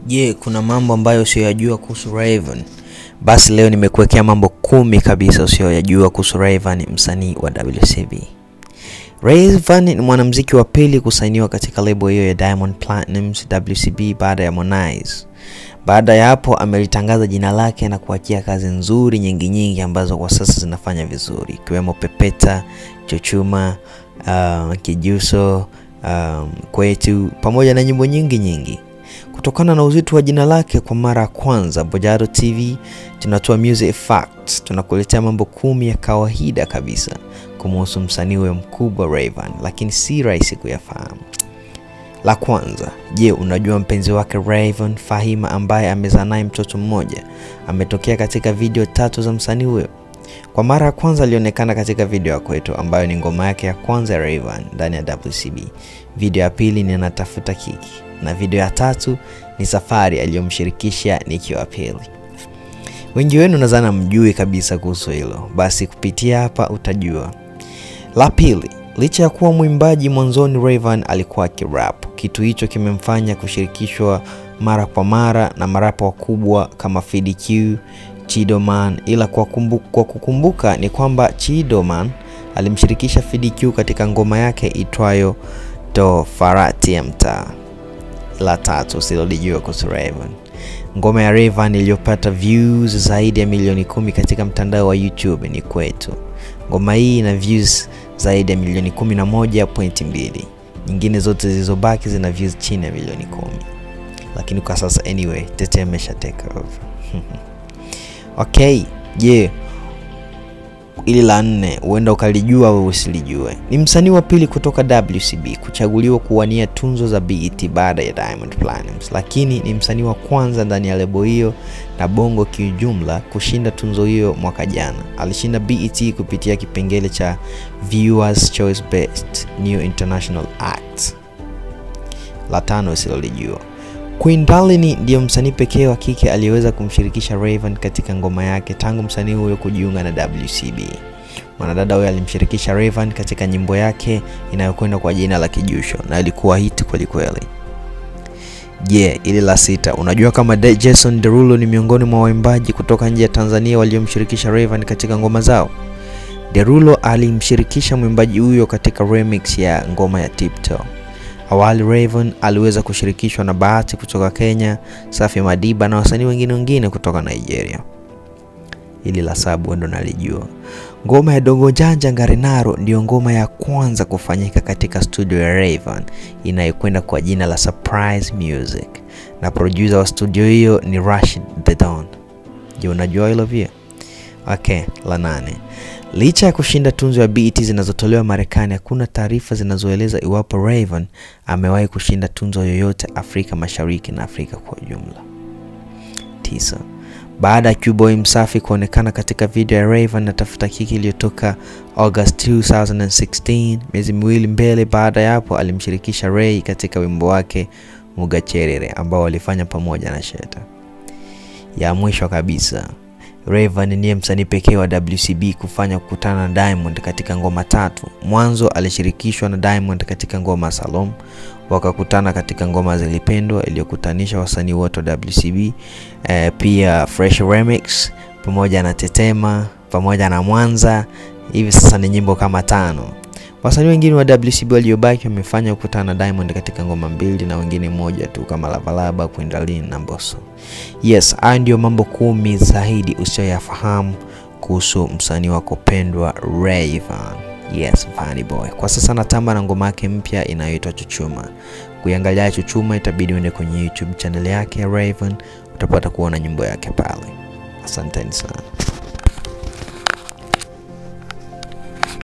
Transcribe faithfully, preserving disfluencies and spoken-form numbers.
Je, yeah, kuna mambo ambayo usiojua kuhusu Rayvanny? Basi leo nimekuwekea mambo kumi kabisa usiojua kuhusu Rayvanny, msanii wa W C B. Rayvanny ni mwanamuziki wa pili kusainiwa katika lebo hiyo ya Diamond Platnumz W C B baada ya Harmonize. Baada ya hapo amelitangaza jina lake na kuachia kazi nzuri nyingi nyingi ambazo kwa sasa zinafanya vizuri, ikiwemo Pepeta, Chuchumaa, uh, Kijuso, um, Kwetu pamoja na nyimbo nyingi nyingi. Kutokana na uzito wa jina lake, kwa mara ya kwanza Bojado T V tunatoa music facts, tunakuletea mambo kumi ya kawaida kabisa kumhusu msanii huyo mkubwa Rayvanny, lakini si rahisi kuyafahamu. La kwanza, je, unajua mpenzi wake Rayvanny, Fahima, ambaye amezaa naye mtoto mmoja, ametokea katika video tatu za msanii huyo? Kwa mara ya kwanza alionekana katika video ya Kwetu, ambayo ni ngoma yake ya kwanza ya Rayvanny ndani ya W C B. Video ya pili ni Natafuta Kiki, na video ya tatu ni Safari aliyomshirikisha Nicki wa Pili. Wengi wenu nadhani mjui kabisa kuhusu hilo, basi kupitia hapa utajua. La pili, licha ya kuwa mwimbaji mwanzoni, Rayvanny alikuwa akirap. Kitu hicho kimemfanya kushirikishwa mara kwa mara na marapa wakubwa kama K two ga, Chidoman, ila kwa, kumbu, kwa kukumbuka ni kwamba Chidoman alimshirikisha K two ga katika ngoma yake itwayo Do Farati ya Mtaa. La tatu usilolijua kuhusu Rayvanny, ngoma ya Rayvanny iliyopata views zaidi ya milioni kumi katika mtandao wa YouTube ni Kwetu. Ngoma hii ina views zaidi ya milioni kumi na moja nukta mbili. Nyingine zote zilizobaki zina views chini ya milioni kumi. Lakini kwa sasa anyway, Tete amesha take over. Okay, je, yeah. Ili la nne, uenda ukalijua au usilijue. Ni msanii wa pili kutoka W C B kuchaguliwa kuwania tunzo za B E T baada ya Diamond Platnumz, lakini ni msanii wa kwanza ndani ya lebo hiyo na Bongo kiujumla kushinda tunzo hiyo mwaka jana. Alishinda B E T kupitia kipengele cha Viewers Choice Best New International Act. La tano usilolijua, Killy ndiyo msanii pekee wa kike aliyeweza kumshirikisha Rayvanny katika ngoma yake tangu msanii huyo kujiunga na W C B. Mwanadada huyo alimshirikisha Rayvanny katika nyimbo yake inayokwenda kwa jina la Kijusho na ilikuwa hit kweli kweli. Je, yeah, ili la sita, unajua kama Jason Derulo ni miongoni mwa waimbaji kutoka nje ya Tanzania waliomshirikisha Rayvanny katika ngoma zao? Derulo alimshirikisha mwimbaji huyo katika remix ya ngoma ya Tiptoe. Awali Rayvanny aliweza kushirikishwa na Bahati kutoka Kenya, Safi Madiba na wasanii wengine wengine kutoka Nigeria. Ili la saba ndo nalijua. Ngoma ya Dogo Janja Ngarenaro ndio ngoma ya kwanza kufanyika katika studio ya Rayvanny inayokwenda kwa jina la Surprise Music, na producer wa studio hiyo ni Rashid the Don. Je, unajua hilo pia? Okay, la nane. Licha ya kushinda tunzo ya B E T zinazotolewa Marekani, hakuna taarifa zinazoeleza iwapo Rayvanny amewahi kushinda tunzo yoyote Afrika Mashariki na Afrika kwa ujumla. Tisa. Baada ya Q-Boy Msafi kuonekana katika video ya Rayvanny Natafuta Kiki iliyotoka August two thousand sixteen, miezi miwili mbele baada ya hapo alimshirikisha Ray katika wimbo wake Mugacherere ambao walifanya pamoja na Sheta. Ya mwisho kabisa, Rayvanny ndiye msanii pekee wa W C B kufanya kukutana na Diamond katika ngoma tatu. Mwanzo alishirikishwa na Diamond katika ngoma Salom, wakakutana katika ngoma Zilipendwa iliyokutanisha wasanii wote wa W C B, e, pia Fresh Remix pamoja na Tetema pamoja na Mwanza. Hivi sasa ni nyimbo kama tano. Wasanii wengine wa W C B waliobaki wamefanya kukutana na Diamond katika ngoma mbili na wengine moja tu kama Lavalaba, Kwindalini na Mbosso. Yes, haya ndio mambo kumi zaidi usiyoyafahamu kuhusu msanii wako pendwa Rayvanny. Yes, Vanny Boy. Kwa sasa natamba na ngoma yake mpya inayoitwa Chuchumaa. Kuiangalia Chuchumaa itabidi uende kwenye YouTube channel yake ya Rayvanny, utapata kuona nyimbo yake pale. Asanteni sana.